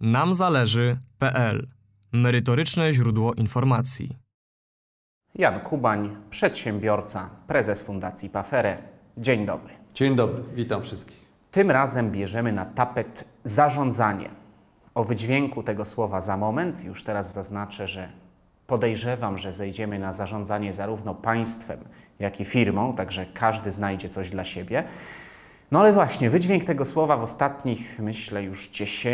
namzależy.pl. Merytoryczne źródło informacji. Jan Kubań, przedsiębiorca, prezes Fundacji Pafere. Dzień dobry. Dzień dobry, witam wszystkich. Tym razem bierzemy na tapet zarządzanie. O wydźwięku tego słowa za moment. Już teraz zaznaczę, że podejrzewam, że zejdziemy na zarządzanie zarówno państwem, jak i firmą, także każdy znajdzie coś dla siebie. No ale właśnie, wydźwięk tego słowa w ostatnich, myślę, już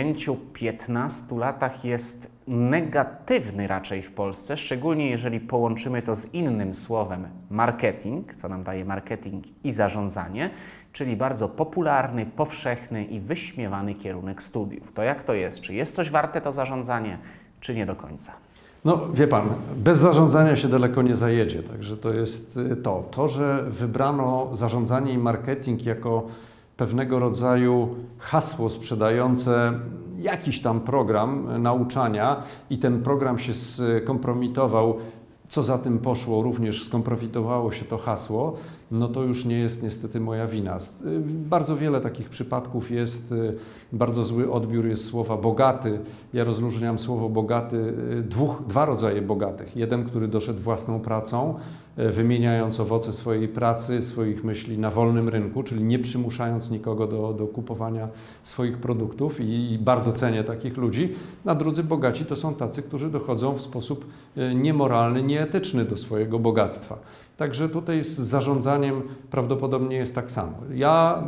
10-15 latach jest negatywny raczej w Polsce, szczególnie jeżeli połączymy to z innym słowem marketing, co nam daje marketing i zarządzanie, czyli bardzo popularny, powszechny i wyśmiewany kierunek studiów. To jak to jest? Czy jest coś warte to zarządzanie, czy nie do końca? No wie pan, bez zarządzania się daleko nie zajedzie, także to jest to, że wybrano zarządzanie i marketing jako pewnego rodzaju hasło sprzedające jakiś tam program nauczania i ten program się skompromitował, co za tym poszło, również skompromitowało się to hasło, no to już nie jest niestety moja wina. Bardzo wiele takich przypadków jest, bardzo zły odbiór jest słowa bogaty. Ja rozróżniam słowo bogaty, dwa rodzaje bogatych. Jeden, który doszedł własną pracą, wymieniając owoce swojej pracy, swoich myśli na wolnym rynku, czyli nie przymuszając nikogo do kupowania swoich produktów i bardzo cenię takich ludzi. A drudzy bogaci to są tacy, którzy dochodzą w sposób niemoralny, nieetyczny do swojego bogactwa. Także tutaj z zarządzaniem prawdopodobnie jest tak samo. Ja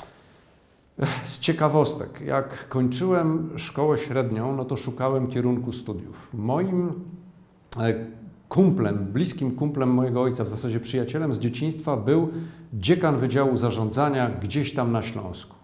z ciekawostek, jak kończyłem szkołę średnią, no to szukałem kierunku studiów. Moim kumplem, bliskim kumplem mojego ojca, w zasadzie przyjacielem z dzieciństwa, był dziekan Wydziału Zarządzania gdzieś tam na Śląsku.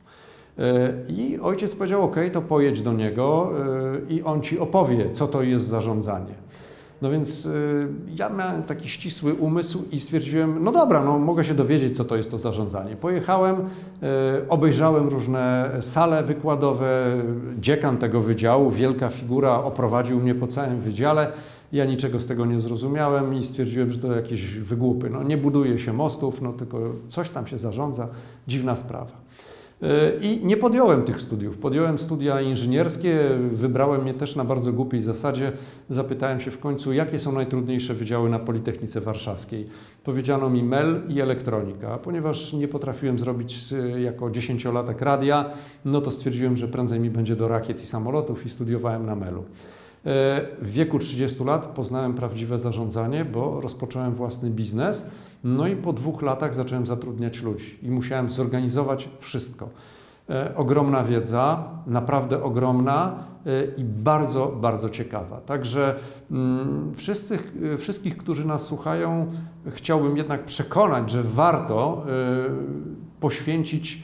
I ojciec powiedział, ok, to pojedź do niego i on ci opowie, co to jest zarządzanie. No więc ja miałem taki ścisły umysł i stwierdziłem, no dobra, no mogę się dowiedzieć, co to jest to zarządzanie. Pojechałem, obejrzałem różne sale wykładowe, dziekan tego wydziału, wielka figura, oprowadził mnie po całym wydziale. Ja niczego z tego nie zrozumiałem i stwierdziłem, że to jakieś wygłupy. No nie buduje się mostów, no tylko coś tam się zarządza, dziwna sprawa. I nie podjąłem tych studiów. Podjąłem studia inżynierskie, wybrałem je też na bardzo głupiej zasadzie. Zapytałem się w końcu, jakie są najtrudniejsze wydziały na Politechnice Warszawskiej. Powiedziano mi MEL i elektronika. Ponieważ nie potrafiłem zrobić jako 10-latek radia, no to stwierdziłem, że prędzej mi będzie do rakiet i samolotów i studiowałem na MEL-u. W wieku 30 lat poznałem prawdziwe zarządzanie, bo rozpocząłem własny biznes. No i po 2 latach zacząłem zatrudniać ludzi i musiałem zorganizować wszystko. Ogromna wiedza, naprawdę ogromna i bardzo, bardzo ciekawa. Także wszystkich, którzy nas słuchają, chciałbym jednak przekonać, że warto poświęcić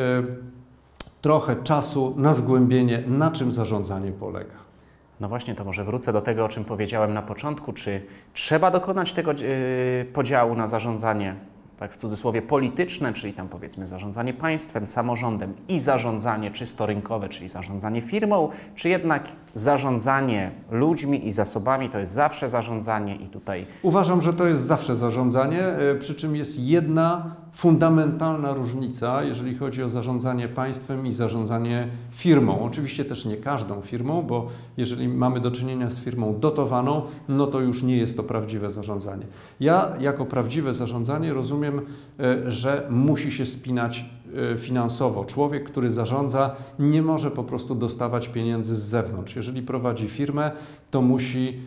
trochę czasu na zgłębienie, na czym zarządzanie polega. No właśnie, to może wrócę do tego, o czym powiedziałem na początku. Czy trzeba dokonać tego podziału na zarządzanie, tak w cudzysłowie, polityczne, czyli tam powiedzmy zarządzanie państwem, samorządem i zarządzanie czysto rynkowe, czyli zarządzanie firmą, czy jednak zarządzanie ludźmi i zasobami to jest zawsze zarządzanie i tutaj... Uważam, że to jest zawsze zarządzanie, przy czym jest jedna fundamentalna różnica, jeżeli chodzi o zarządzanie państwem i zarządzanie firmą. Oczywiście też nie każdą firmą, bo jeżeli mamy do czynienia z firmą dotowaną, no to już nie jest to prawdziwe zarządzanie. Ja jako prawdziwe zarządzanie rozumiem, że musi się spinać finansowo. Człowiek, który zarządza, nie może po prostu dostawać pieniędzy z zewnątrz. Jeżeli prowadzi firmę, to musi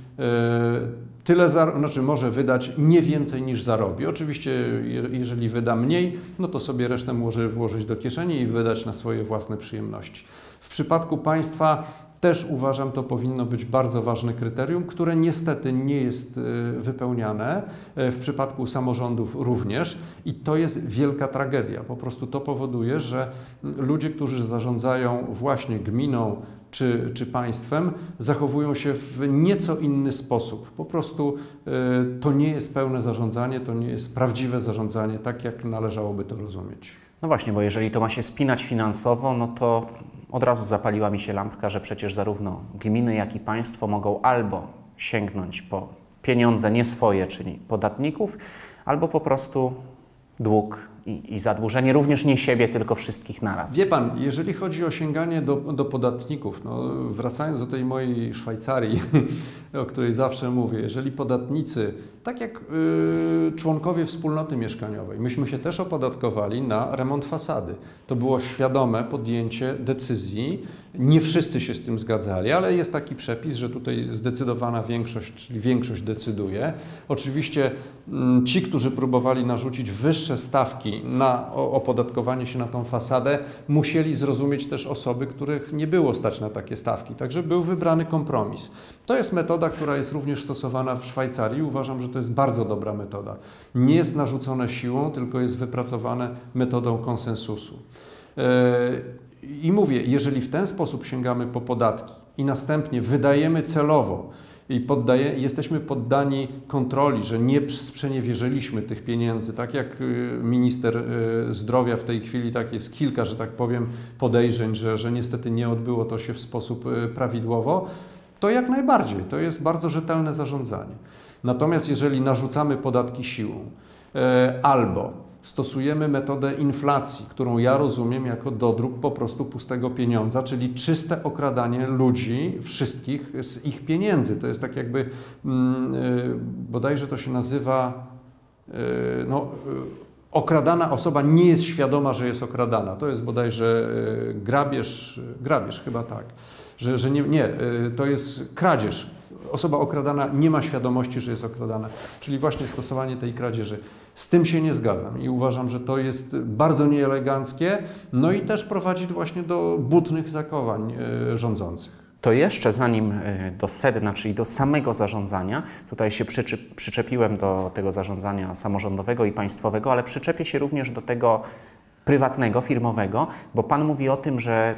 może wydać nie więcej niż zarobi. Oczywiście, jeżeli wyda mniej, no to sobie resztę może włożyć do kieszeni i wydać na swoje własne przyjemności. W przypadku państwa też uważam, to powinno być bardzo ważne kryterium, które niestety nie jest wypełniane, w przypadku samorządów również i to jest wielka tragedia. Po prostu to powoduje, że ludzie, którzy zarządzają właśnie gminą czy państwem, zachowują się w nieco inny sposób. Po prostu to nie jest pełne zarządzanie, to nie jest prawdziwe zarządzanie, tak jak należałoby to rozumieć. No właśnie, bo jeżeli to ma się spinać finansowo, no to od razu zapaliła mi się lampka, że przecież zarówno gminy, jak i państwo mogą albo sięgnąć po pieniądze nie swoje, czyli podatników, albo po prostu dług i zadłużenie również nie siebie, tylko wszystkich naraz. Wie pan, jeżeli chodzi o sięganie do podatników, no, wracając do tej mojej Szwajcarii, o której zawsze mówię, jeżeli podatnicy, tak jak członkowie wspólnoty mieszkaniowej, myśmy się też opodatkowali na remont fasady. To było świadome podjęcie decyzji. Nie wszyscy się z tym zgadzali, ale jest taki przepis, że tutaj zdecydowana większość, czyli większość decyduje. Oczywiście ci, którzy próbowali narzucić wyższe stawki na opodatkowanie się na tą fasadę, musieli zrozumieć też osoby, których nie było stać na takie stawki. Także był wybrany kompromis. To jest metoda, która jest również stosowana w Szwajcarii. Uważam, że to jest bardzo dobra metoda. Nie jest narzucone siłą, tylko jest wypracowane metodą konsensusu. I mówię, jeżeli w ten sposób sięgamy po podatki i następnie wydajemy celowo i jesteśmy poddani kontroli, że nie sprzeniewierzyliśmy tych pieniędzy, tak jak minister zdrowia w tej chwili, tak jest kilka, że tak powiem, podejrzeń, że niestety nie odbyło to się w sposób prawidłowo, to jak najbardziej, to jest bardzo rzetelne zarządzanie. Natomiast jeżeli narzucamy podatki siłą albo stosujemy metodę inflacji, którą ja rozumiem jako dodruk po prostu pustego pieniądza, czyli czyste okradanie ludzi, wszystkich z ich pieniędzy. To jest tak jakby, bodajże to się nazywa, okradana osoba nie jest świadoma, że jest okradana. To jest bodajże grabież chyba tak, że nie, to jest kradzież. Osoba okradana nie ma świadomości, że jest okradana, czyli właśnie stosowanie tej kradzieży. Z tym się nie zgadzam i uważam, że to jest bardzo nieeleganckie, no i też prowadzi właśnie do butnych zachowań rządzących. To jeszcze zanim do sedna, czyli do samego zarządzania, tutaj się przyczepiłem do tego zarządzania samorządowego i państwowego, ale przyczepię się również do tego prywatnego, firmowego, bo Pan mówi o tym, że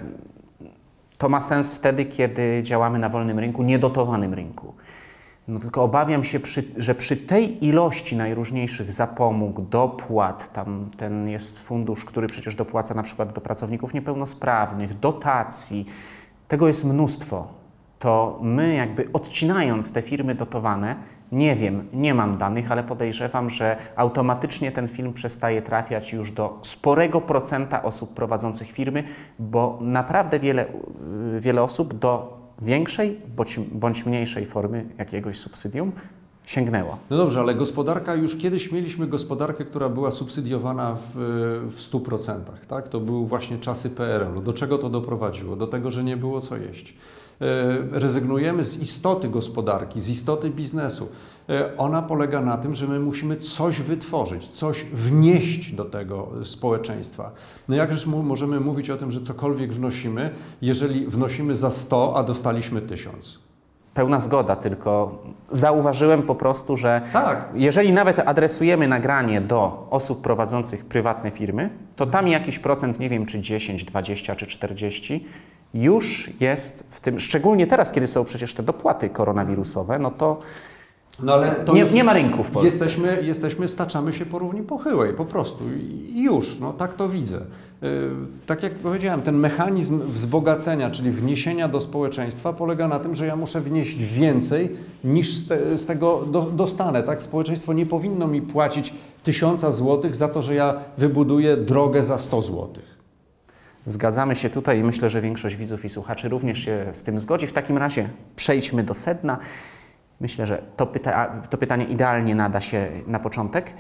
to ma sens wtedy, kiedy działamy na wolnym rynku, niedotowanym rynku. No tylko obawiam się, że przy tej ilości najróżniejszych zapomóg, dopłat, tam ten jest fundusz, który przecież dopłaca na przykład do pracowników niepełnosprawnych, dotacji, tego jest mnóstwo. To my jakby odcinając te firmy dotowane, nie wiem, nie mam danych, ale podejrzewam, że automatycznie ten film przestaje trafiać już do sporego procenta osób prowadzących firmy, bo naprawdę wiele osób do większej bądź mniejszej formy jakiegoś subsydium sięgnęło. No dobrze, ale gospodarka, już kiedyś mieliśmy gospodarkę, która była subsydiowana w 100%, tak? To były właśnie czasy PRL-u. Do czego to doprowadziło? Do tego, że nie było co jeść. Rezygnujemy z istoty gospodarki, z istoty biznesu. Ona polega na tym, że my musimy coś wytworzyć, coś wnieść do tego społeczeństwa. No jakżeż możemy mówić o tym, że cokolwiek wnosimy, jeżeli wnosimy za 100, a dostaliśmy 1000? Pełna zgoda, tylko zauważyłem po prostu, że tak, jeżeli nawet adresujemy nagranie do osób prowadzących prywatne firmy, to tam jakiś procent, nie wiem czy 10, 20 czy 40, już jest w tym, szczególnie teraz, kiedy są przecież te dopłaty koronawirusowe, no to no ale to nie ma rynku w Polsce. Staczamy się po równi pochyłej, po prostu i już, no tak to widzę. Tak jak powiedziałem, ten mechanizm wzbogacenia, czyli wniesienia do społeczeństwa polega na tym, że ja muszę wnieść więcej niż z tego dostanę. Tak? Społeczeństwo nie powinno mi płacić 1000 złotych za to, że ja wybuduję drogę za 100 złotych. Zgadzamy się tutaj i myślę, że większość widzów i słuchaczy również się z tym zgodzi. W takim razie przejdźmy do sedna. Myślę, że to pytanie idealnie nada się na początek.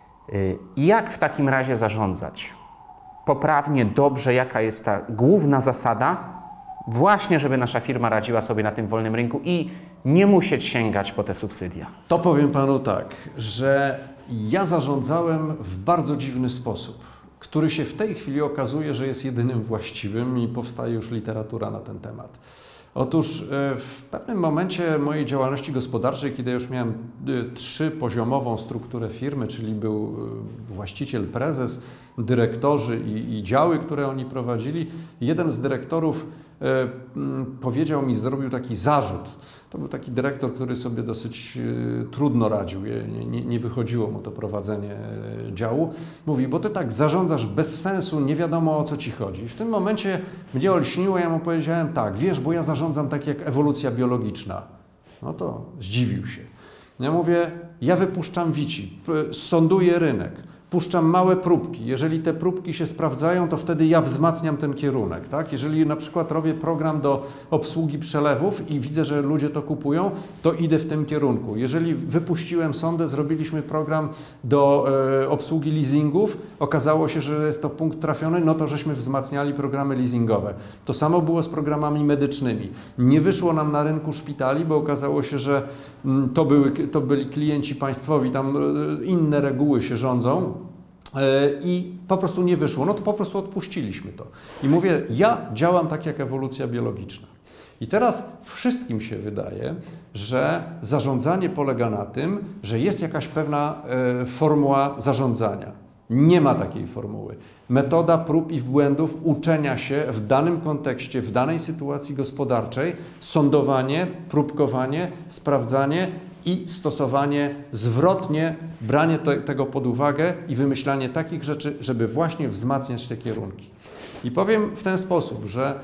Jak w takim razie zarządzać? Poprawnie, dobrze, jaka jest ta główna zasada, właśnie żeby nasza firma radziła sobie na tym wolnym rynku i nie musieć sięgać po te subsydia? To powiem Panu tak, że ja zarządzałem w bardzo dziwny sposób, który się w tej chwili okazuje, że jest jedynym właściwym i powstaje już literatura na ten temat. Otóż w pewnym momencie mojej działalności gospodarczej, kiedy już miałem 3-poziomową strukturę firmy, czyli był właściciel, prezes, dyrektorzy i działy, które oni prowadzili, jeden z dyrektorów powiedział mi, zrobił taki zarzut. To był taki dyrektor, który sobie dosyć trudno radził, nie wychodziło mu to prowadzenie działu. Mówi, bo ty tak zarządzasz bez sensu, nie wiadomo o co ci chodzi. W tym momencie mnie olśniło, ja mu powiedziałem tak, wiesz, bo ja zarządzam tak jak ewolucja biologiczna. No to zdziwił się. Ja mówię, ja wypuszczam wici, sonduję rynek, puszczam małe próbki. Jeżeli te próbki się sprawdzają, to wtedy ja wzmacniam ten kierunek. Tak? Jeżeli na przykład robię program do obsługi przelewów i widzę, że ludzie to kupują, to idę w tym kierunku. Jeżeli wypuściłem sondę, zrobiliśmy program do obsługi leasingów, okazało się, że jest to punkt trafiony, no to żeśmy wzmacniali programy leasingowe. To samo było z programami medycznymi. Nie wyszło nam na rynku szpitali, bo okazało się, że to byli klienci państwowi, tam inne reguły się rządzą i po prostu nie wyszło. No to po prostu odpuściliśmy to. I mówię, ja działam tak jak ewolucja biologiczna. I teraz wszystkim się wydaje, że zarządzanie polega na tym, że jest jakaś pewna formuła zarządzania. Nie ma takiej formuły. Metoda prób i błędów, uczenia się w danym kontekście, w danej sytuacji gospodarczej, sądowanie, próbkowanie, sprawdzanie i stosowanie zwrotnie, branie tego pod uwagę i wymyślanie takich rzeczy, żeby właśnie wzmacniać te kierunki. I powiem w ten sposób, że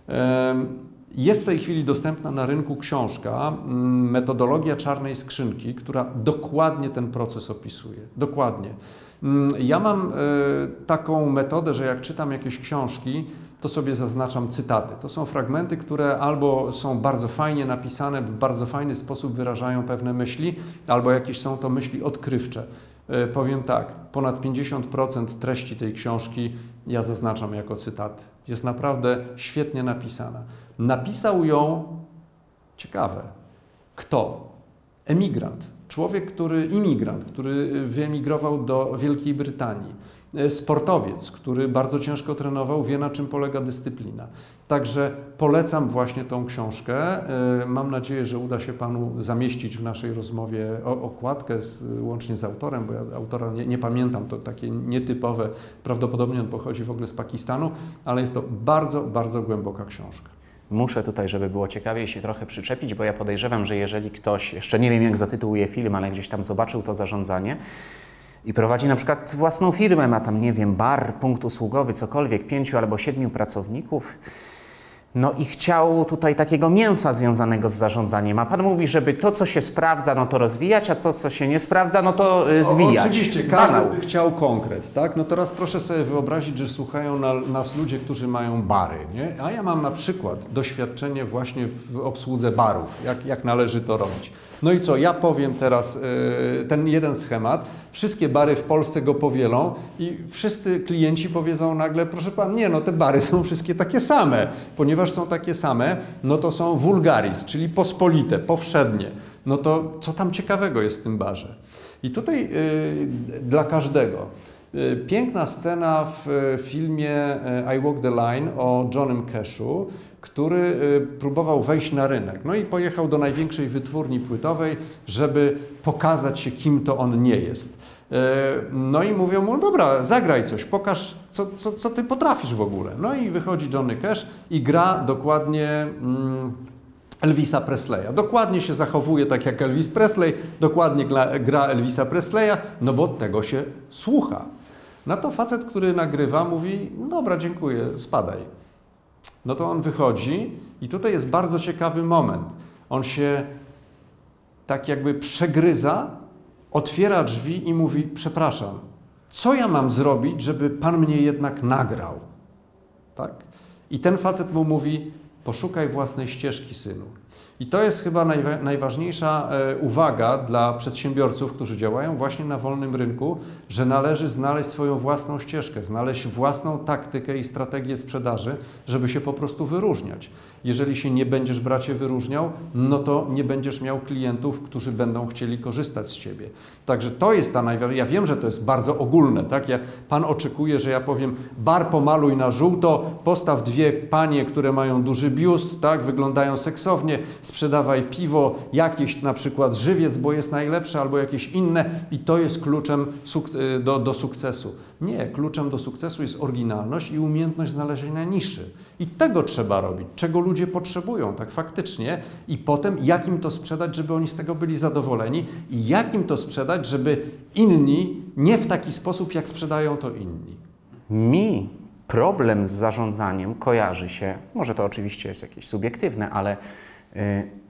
jest w tej chwili dostępna na rynku książka Metodologia czarnej skrzynki, która dokładnie ten proces opisuje. Dokładnie. Ja mam taką metodę, że jak czytam jakieś książki, to sobie zaznaczam cytaty. To są fragmenty, które albo są bardzo fajnie napisane, w bardzo fajny sposób wyrażają pewne myśli, albo jakieś są to myśli odkrywcze. Powiem tak, ponad 50% treści tej książki ja zaznaczam jako cytaty. Jest naprawdę świetnie napisana. Napisał ją, ciekawe, kto? Emigrant. Imigrant, który wyemigrował do Wielkiej Brytanii. Sportowiec, który bardzo ciężko trenował, wie, na czym polega dyscyplina. Także polecam właśnie tą książkę. Mam nadzieję, że uda się Panu zamieścić w naszej rozmowie okładkę łącznie z autorem, bo ja autora nie pamiętam, to takie nietypowe, prawdopodobnie on pochodzi w ogóle z Pakistanu, ale jest to bardzo, bardzo głęboka książka. Muszę tutaj, żeby było ciekawiej, się trochę przyczepić, bo ja podejrzewam, że jeżeli ktoś, jeszcze nie wiem jak zatytułuje film, ale gdzieś tam zobaczył to zarządzanie i prowadzi na przykład własną firmę, ma tam, nie wiem, bar, punkt usługowy, cokolwiek, 5 albo 7 pracowników, no i chciał tutaj takiego mięsa związanego z zarządzaniem. A Pan mówi, żeby to, co się sprawdza, no to rozwijać, a to, co się nie sprawdza, no to zwijać. Oczywiście, każdy by chciał konkret, tak? No teraz proszę sobie wyobrazić, że słuchają nas ludzie, którzy mają bary, nie? A ja mam na przykład doświadczenie właśnie w obsłudze barów, jak należy to robić. No i co, ja powiem teraz ten jeden schemat, wszystkie bary w Polsce go powielą i wszyscy klienci powiedzą nagle, proszę Pan, nie, no te bary są wszystkie takie same, ponieważ są takie same, no to są vulgaris, czyli pospolite, powszednie. No to co tam ciekawego jest w tym barze? I tutaj dla każdego. Piękna scena w filmie I Walk the Line o Johnnym Cashu, który próbował wejść na rynek. No i pojechał do największej wytwórni płytowej, żeby pokazać się, kim to on nie jest. No i mówią mu, dobra, zagraj coś, pokaż, co ty potrafisz w ogóle. No i wychodzi Johnny Cash i gra dokładnie Elvisa Presleya. Dokładnie się zachowuje tak jak Elvis Presley, dokładnie gra Elvisa Presleya, no bo tego się słucha. Na to facet, który nagrywa, mówi, no dobra, dziękuję, spadaj. No to on wychodzi i tutaj jest bardzo ciekawy moment. On się tak jakby przegryza, otwiera drzwi i mówi, przepraszam, co ja mam zrobić, żeby Pan mnie jednak nagrał? Tak? I ten facet mu mówi, poszukaj własnej ścieżki, synu. I to jest chyba najważniejsza uwaga dla przedsiębiorców, którzy działają właśnie na wolnym rynku, że należy znaleźć swoją własną ścieżkę, znaleźć własną taktykę i strategię sprzedaży, żeby się po prostu wyróżniać. Jeżeli się nie będziesz, bracie, wyróżniał, no to nie będziesz miał klientów, którzy będą chcieli korzystać z Ciebie. Także to jest ta najważniejsza. Ja wiem, że to jest bardzo ogólne, tak? Pan oczekuje, że ja powiem, bar pomaluj na żółto, postaw 2 panie, które mają duży biust, tak? Wyglądają seksownie, sprzedawaj piwo, jakieś na przykład żywiec, bo jest najlepsze, albo jakieś inne i to jest kluczem do sukcesu. Nie, kluczem do sukcesu jest oryginalność i umiejętność znalezienia niszy. I tego trzeba robić, czego ludzie potrzebują, tak faktycznie. I potem jak im to sprzedać, żeby oni z tego byli zadowoleni i jak im to sprzedać, żeby inni nie w taki sposób, jak sprzedają to inni. Mi problem z zarządzaniem kojarzy się, może to oczywiście jest jakieś subiektywne, ale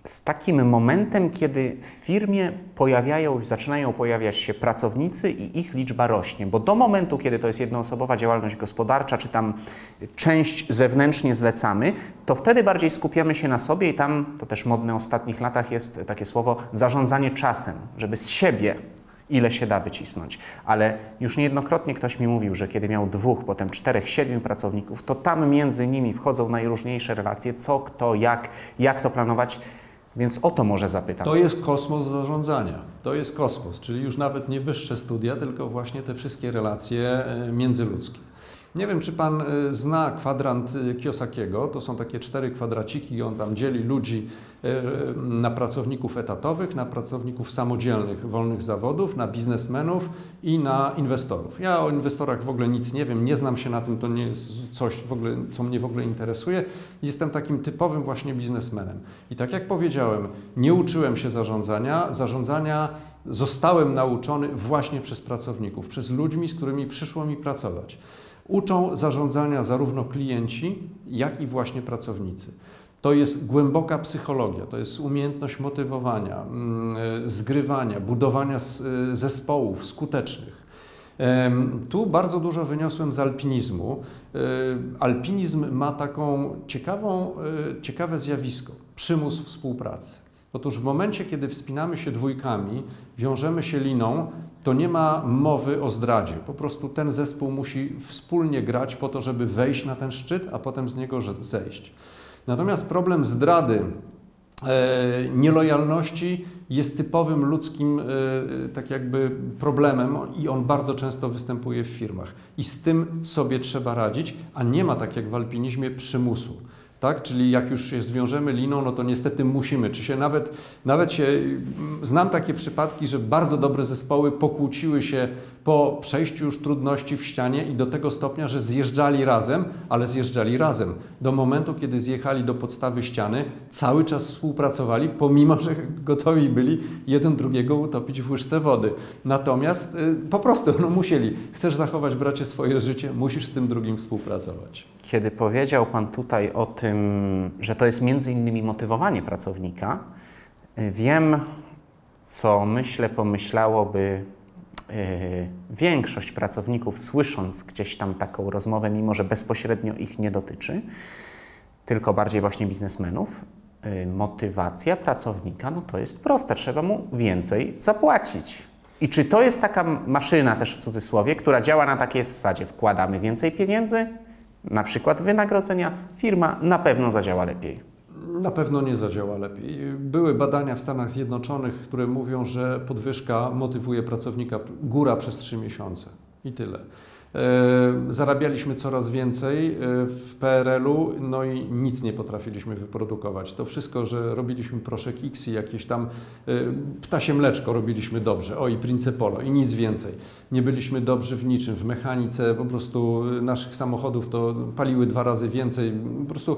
z takim momentem, kiedy w firmie zaczynają pojawiać się pracownicy i ich liczba rośnie, bo do momentu, kiedy to jest jednoosobowa działalność gospodarcza, czy tam część zewnętrznie zlecamy, to wtedy bardziej skupiamy się na sobie i tam, to też modne w ostatnich latach jest takie słowo, zarządzanie czasem, żeby z siebie ile się da wycisnąć. Ale już niejednokrotnie ktoś mi mówił, że kiedy miał 2, potem 4, 7 pracowników, to tam między nimi wchodzą najróżniejsze relacje, co, kto, jak to planować. Więc o to może zapytam. To jest kosmos zarządzania. To jest kosmos, czyli już nawet nie wyższe studia, tylko właśnie te wszystkie relacje międzyludzkie. Nie wiem, czy Pan zna kwadrant Kiyosakiego. To są takie 4 kwadraciki i on tam dzieli ludzi na pracowników etatowych, na pracowników samodzielnych, wolnych zawodów, na biznesmenów i na inwestorów. Ja o inwestorach w ogóle nic nie wiem, nie znam się na tym, to nie jest coś w ogóle, co mnie w ogóle interesuje. Jestem takim typowym właśnie biznesmenem. I tak jak powiedziałem, nie uczyłem się zarządzania zostałem nauczony właśnie przez pracowników, przez ludźmi, z którymi przyszło mi pracować. Uczą zarządzania zarówno klienci, jak i właśnie pracownicy. To jest głęboka psychologia, to jest umiejętność motywowania, zgrywania, budowania zespołów skutecznych. Tu bardzo dużo wyniosłem z alpinizmu. Alpinizm ma taką ciekawe zjawisko, przymus współpracy. Otóż w momencie, kiedy wspinamy się dwójkami, wiążemy się liną, to nie ma mowy o zdradzie. Po prostu ten zespół musi wspólnie grać po to, żeby wejść na ten szczyt, a potem z niego zejść. Natomiast problem zdrady, nielojalności jest typowym ludzkim tak jakby problemem i on bardzo często występuje w firmach. I z tym sobie trzeba radzić, a nie ma tak jak w alpinizmie przymusu. Tak? Czyli jak już się zwiążemy liną, no to niestety musimy. Czy się znam takie przypadki, że bardzo dobre zespoły pokłóciły się po przejściu już trudności w ścianie i do tego stopnia, że zjeżdżali razem, ale zjeżdżali razem. Do momentu, kiedy zjechali do podstawy ściany, cały czas współpracowali, pomimo że gotowi byli jeden drugiego utopić w łyżce wody. Natomiast po prostu musieli. Chcesz zachować, bracie, swoje życie, musisz z tym drugim współpracować. Kiedy powiedział Pan tutaj o tym, że to jest między innymi motywowanie pracownika, wiem, co pomyślałoby większość pracowników, słysząc gdzieś tam taką rozmowę, mimo że bezpośrednio ich nie dotyczy, tylko bardziej właśnie biznesmenów. Motywacja pracownika, no to jest proste, trzeba mu więcej zapłacić. I czy to jest taka maszyna też w cudzysłowie, która działa na takiej zasadzie, wkładamy więcej pieniędzy, na przykład wynagrodzenia, firma na pewno zadziała lepiej? Na pewno nie zadziała lepiej. Były badania w Stanach Zjednoczonych, które mówią, że podwyżka motywuje pracownika góra przez 3 miesiące i tyle. Zarabialiśmy coraz więcej w PRL-u, no i nic nie potrafiliśmy wyprodukować. To wszystko, że robiliśmy proszek X i jakieś tam ptasie mleczko robiliśmy dobrze, i Principolo i nic więcej. Nie byliśmy dobrzy w niczym, w mechanice, po prostu naszych samochodów to paliły 2 razy więcej, po prostu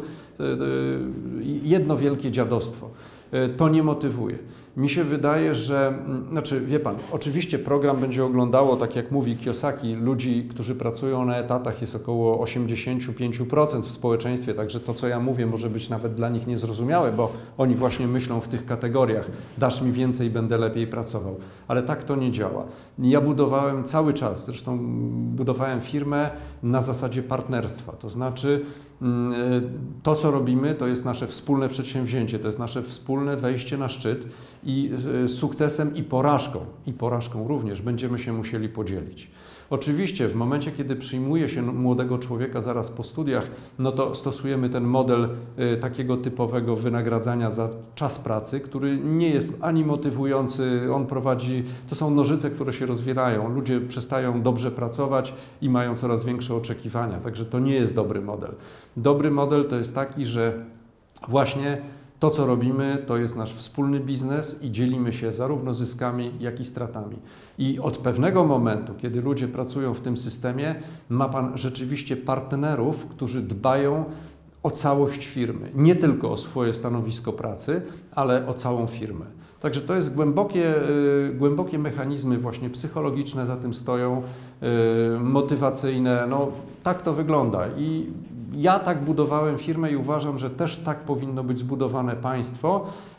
jedno wielkie dziadostwo. To nie motywuje. Mi się wydaje, że, wie Pan, oczywiście program będzie oglądało, tak jak mówi Kiyosaki, ludzi, którzy pracują na etatach jest około 85% w społeczeństwie, także to, co ja mówię, może być nawet dla nich niezrozumiałe, bo oni właśnie myślą w tych kategoriach, dasz mi więcej, będę lepiej pracował. Ale tak to nie działa. Ja budowałem cały czas, zresztą budowałem firmę na zasadzie partnerstwa, to znaczy to, co robimy, to jest nasze wspólne przedsięwzięcie, to jest nasze wspólne wejście na szczyt i sukcesem i porażką również będziemy się musieli podzielić. Oczywiście w momencie, kiedy przyjmuje się młodego człowieka zaraz po studiach, no to stosujemy ten model takiego typowego wynagradzania za czas pracy, który nie jest ani motywujący, to są nożyce, które się rozwierają, ludzie przestają dobrze pracować i mają coraz większe oczekiwania, także to nie jest dobry model. Dobry model to jest taki, że właśnie to, co robimy, to jest nasz wspólny biznes i dzielimy się zarówno zyskami, jak i stratami. I od pewnego momentu, kiedy ludzie pracują w tym systemie, ma Pan rzeczywiście partnerów, którzy dbają o całość firmy. Nie tylko o swoje stanowisko pracy, ale o całą firmę. Także to jest głębokie mechanizmy właśnie psychologiczne za tym stoją, motywacyjne. No, tak to wygląda. I ja tak budowałem firmę i uważam, że też tak powinno być zbudowane państwo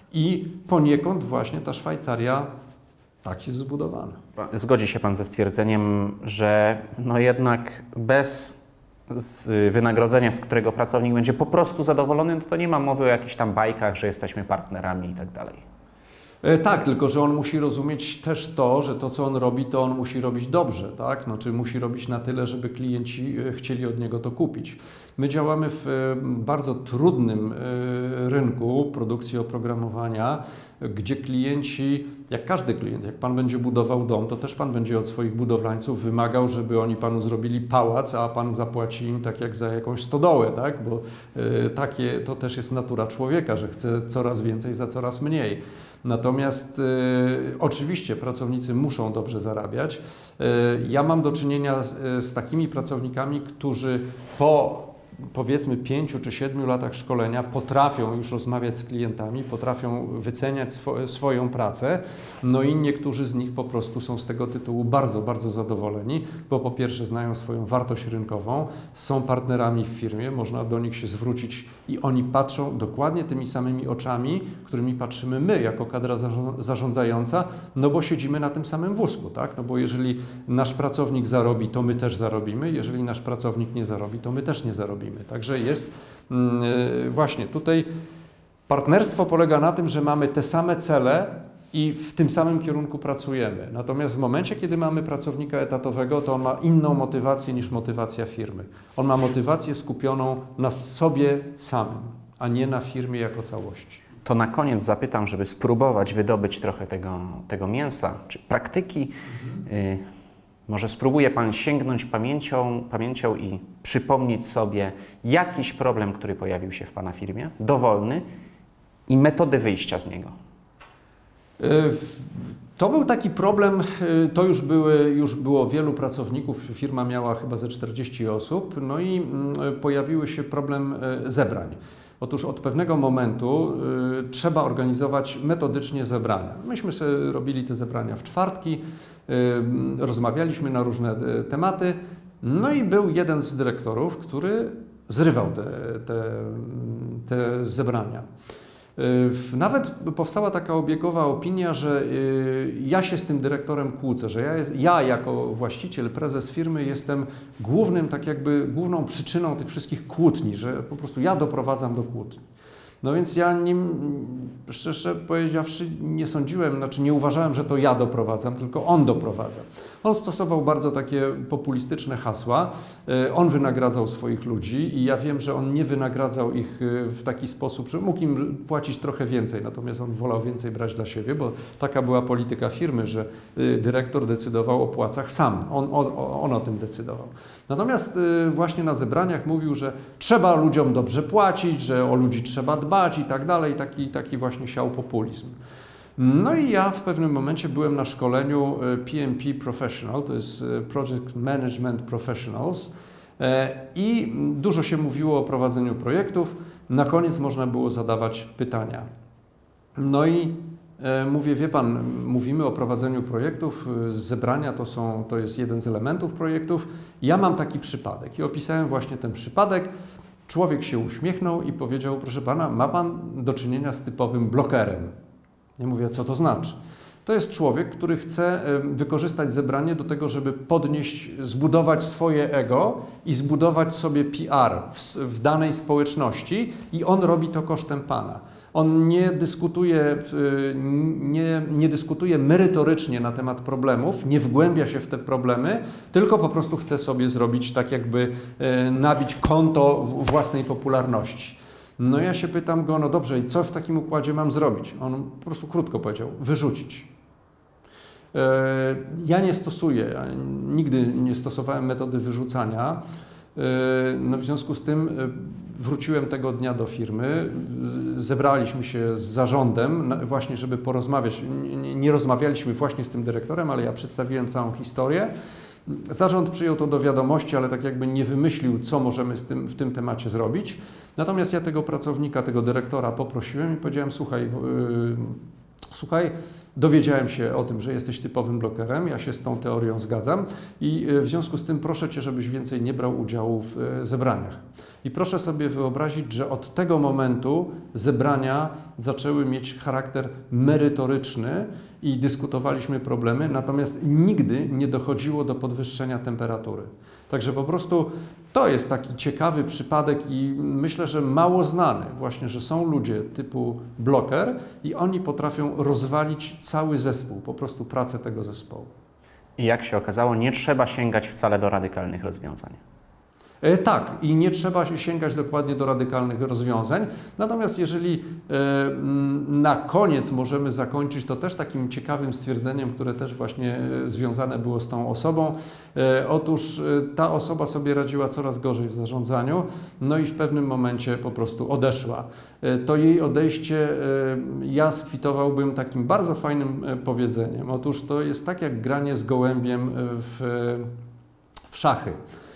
I poniekąd właśnie ta Szwajcaria tak jest zbudowana. Zgodzi się Pan ze stwierdzeniem, że no jednak bez wynagrodzenia, z którego pracownik będzie po prostu zadowolony, no to nie ma mowy o jakichś tam bajkach, że jesteśmy partnerami i tak dalej. Tak, tylko że on musi rozumieć też to, że to, co on robi, to on musi robić dobrze, tak? Znaczy musi robić na tyle, żeby klienci chcieli od niego to kupić. My działamy w bardzo trudnym rynku produkcji oprogramowania, gdzie klienci, jak każdy klient, jak Pan będzie budował dom, to też Pan będzie od swoich budowlańców wymagał, żeby oni Panu zrobili pałac, a Pan zapłaci im tak jak za jakąś stodołę, tak? Bo to też jest natura człowieka, że chce coraz więcej za coraz mniej. Natomiast oczywiście pracownicy muszą dobrze zarabiać. Ja mam do czynienia z takimi pracownikami, którzy po powiedzmy 5 czy 7 latach szkolenia potrafią już rozmawiać z klientami, potrafią wyceniać swoją pracę, no i niektórzy z nich po prostu są z tego tytułu bardzo, bardzo zadowoleni, bo po pierwsze znają swoją wartość rynkową, są partnerami w firmie, można do nich się zwrócić i oni patrzą dokładnie tymi samymi oczami, którymi patrzymy my jako kadra zarządzająca, no bo siedzimy na tym samym wózku, tak? No bo jeżeli nasz pracownik zarobi, to my też zarobimy, jeżeli nasz pracownik nie zarobi, to my też nie zarobimy. Także jest właśnie tutaj partnerstwo polega na tym, że mamy te same cele i w tym samym kierunku pracujemy. Natomiast w momencie, kiedy mamy pracownika etatowego, to on ma inną motywację niż motywacja firmy. On ma motywację skupioną na sobie samym, a nie na firmie jako całości. To na koniec zapytam, żeby spróbować wydobyć trochę tego mięsa, czy praktyki. Może spróbuje Pan sięgnąć pamięcią i przypomnieć sobie jakiś problem, który pojawił się w Pana firmie, dowolny, i metody wyjścia z niego. To był taki problem, to już było wielu pracowników, firma miała chyba ze 40 osób, no i pojawił się problem zebrań. Otóż od pewnego momentu trzeba organizować metodycznie zebrania. Myśmy sobie robili te zebrania w czwartki, rozmawialiśmy na różne tematy, no i był jeden z dyrektorów, który zrywał te zebrania. Nawet powstała taka obiegowa opinia, że ja się z tym dyrektorem kłócę, że ja jako właściciel, prezes firmy jestem główną przyczyną tych wszystkich kłótni, że po prostu ja doprowadzam do kłótni. No więc ja szczerze powiedziawszy, nie uważałem, że to ja doprowadzam, tylko on doprowadza. On stosował bardzo takie populistyczne hasła, on wynagradzał swoich ludzi i ja wiem, że on nie wynagradzał ich w taki sposób, że mógł im płacić trochę więcej, natomiast on wolał więcej brać dla siebie, bo taka była polityka firmy, że dyrektor decydował o płacach sam, on o tym decydował. Natomiast właśnie na zebraniach mówił, że trzeba ludziom dobrze płacić, że o ludzi trzeba dbać i tak dalej, taki właśnie siał populizm. No i ja w pewnym momencie byłem na szkoleniu PMP Professional, to jest Project Management Professionals, i dużo się mówiło o prowadzeniu projektów. Na koniec można było zadawać pytania. No i mówię, wie Pan, mówimy o prowadzeniu projektów, zebrania to jest jeden z elementów projektów. Ja mam taki przypadek i opisałem właśnie ten przypadek. Człowiek się uśmiechnął i powiedział, proszę Pana, ma Pan do czynienia z typowym blokerem. Ja mówię, co to znaczy? To jest człowiek, który chce wykorzystać zebranie do tego, żeby zbudować swoje ego i zbudować sobie PR w danej społeczności i on robi to kosztem Pana. On nie dyskutuje merytorycznie na temat problemów, nie wgłębia się w te problemy, tylko po prostu chce sobie zrobić tak jakby nabić konto własnej popularności. No ja się pytam go, no dobrze, i co w takim układzie mam zrobić? On po prostu krótko powiedział, wyrzucić. Ja nigdy nie stosowałem metody wyrzucania. No w związku z tym wróciłem tego dnia do firmy, zebraliśmy się z zarządem właśnie, żeby porozmawiać. Nie rozmawialiśmy właśnie z tym dyrektorem, ale ja przedstawiłem całą historię. Zarząd przyjął to do wiadomości, ale tak jakby nie wymyślił, co możemy w tym temacie zrobić. Natomiast ja tego pracownika, tego dyrektora poprosiłem i powiedziałem, słuchaj, słuchaj, dowiedziałem się o tym, że jesteś typowym blokerem, ja się z tą teorią zgadzam i w związku z tym proszę Cię, żebyś więcej nie brał udziału w zebraniach. I proszę sobie wyobrazić, że od tego momentu zebrania zaczęły mieć charakter merytoryczny i dyskutowaliśmy problemy, natomiast nigdy nie dochodziło do podwyższenia temperatury. Także po prostu to jest taki ciekawy przypadek i myślę, że mało znany właśnie, że są ludzie typu bloker i oni potrafią rozwalić cały zespół, po prostu pracę tego zespołu. I jak się okazało, nie trzeba sięgać wcale do radykalnych rozwiązań. Tak, i nie trzeba się sięgać dokładnie do radykalnych rozwiązań. Natomiast jeżeli na koniec możemy zakończyć to też takim ciekawym stwierdzeniem, które też właśnie związane było z tą osobą. Otóż ta osoba sobie radziła coraz gorzej w zarządzaniu, no i w pewnym momencie po prostu odeszła. To jej odejście ja skwitowałbym takim bardzo fajnym powiedzeniem. Otóż to jest tak jak granie z gołębiem w szachy.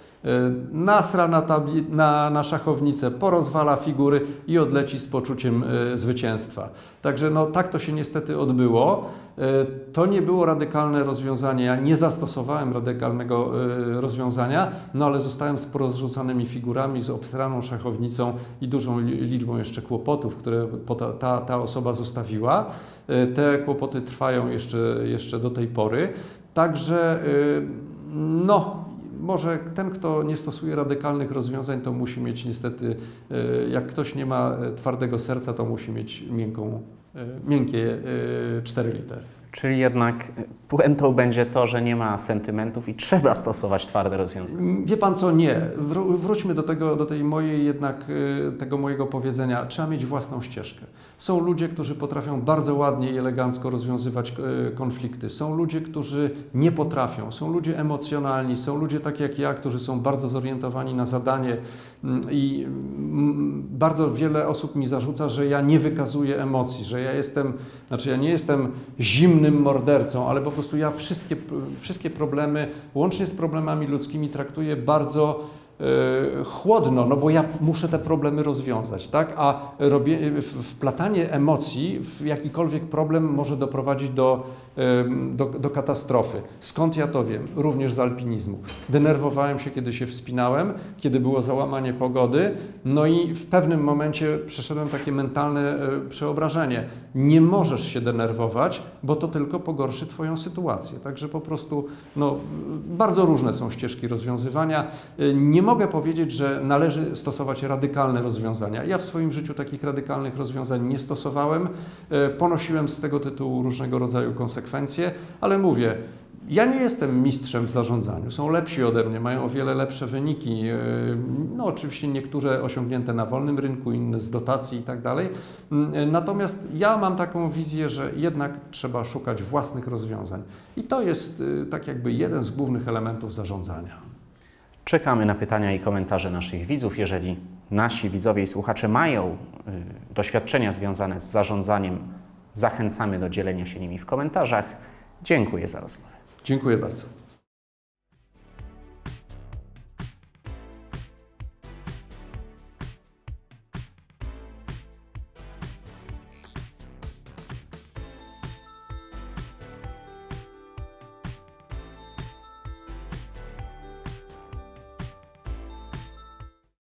Nasra na szachownicę, porozwala figury i odleci z poczuciem zwycięstwa. Także no, tak to się niestety odbyło. To nie było radykalne rozwiązanie, ja nie zastosowałem radykalnego rozwiązania, no ale zostałem z porozrzucanymi figurami, z obsraną szachownicą i dużą liczbą jeszcze kłopotów, które ta osoba zostawiła. Te kłopoty trwają jeszcze do tej pory. Także no, może ten, kto nie stosuje radykalnych rozwiązań, to musi mieć niestety, jak ktoś nie ma twardego serca, to musi mieć miękkie 4 litery. Czyli jednak puentą będzie to, że nie ma sentymentów i trzeba stosować twarde rozwiązania. Wie Pan co? Nie. Wróćmy do tej mojej jednak, tego mojego powiedzenia. Trzeba mieć własną ścieżkę. Są ludzie, którzy potrafią bardzo ładnie i elegancko rozwiązywać konflikty. Są ludzie, którzy nie potrafią. Są ludzie emocjonalni. Są ludzie tak jak ja, którzy są bardzo zorientowani na zadanie i bardzo wiele osób mi zarzuca, że ja nie wykazuję emocji, że ja nie jestem zimnym mordercą, ale po prostu ja wszystkie problemy, łącznie z problemami ludzkimi, traktuję bardzo chłodno, no bo ja muszę te problemy rozwiązać, tak? A wplatanie emocji w jakikolwiek problem może doprowadzić do katastrofy. Skąd ja to wiem? Również z alpinizmu. Denerwowałem się, kiedy się wspinałem, kiedy było załamanie pogody, no i w pewnym momencie przeszedłem takie mentalne przeobrażenie. Nie możesz się denerwować, bo to tylko pogorszy Twoją sytuację. Także po prostu no, bardzo różne są ścieżki rozwiązywania. Nie mogę powiedzieć, że należy stosować radykalne rozwiązania. Ja w swoim życiu takich radykalnych rozwiązań nie stosowałem. Ponosiłem z tego tytułu różnego rodzaju konsekwencje, ale mówię, ja nie jestem mistrzem w zarządzaniu. Są lepsi ode mnie, mają o wiele lepsze wyniki. No oczywiście niektóre osiągnięte na wolnym rynku, inne z dotacji i tak dalej. Natomiast ja mam taką wizję, że jednak trzeba szukać własnych rozwiązań. I to jest tak jakby jeden z głównych elementów zarządzania. Czekamy na pytania i komentarze naszych widzów. Jeżeli nasi widzowie i słuchacze mają doświadczenia związane z zarządzaniem, zachęcamy do dzielenia się nimi w komentarzach. Dziękuję za rozmowę. Dziękuję bardzo.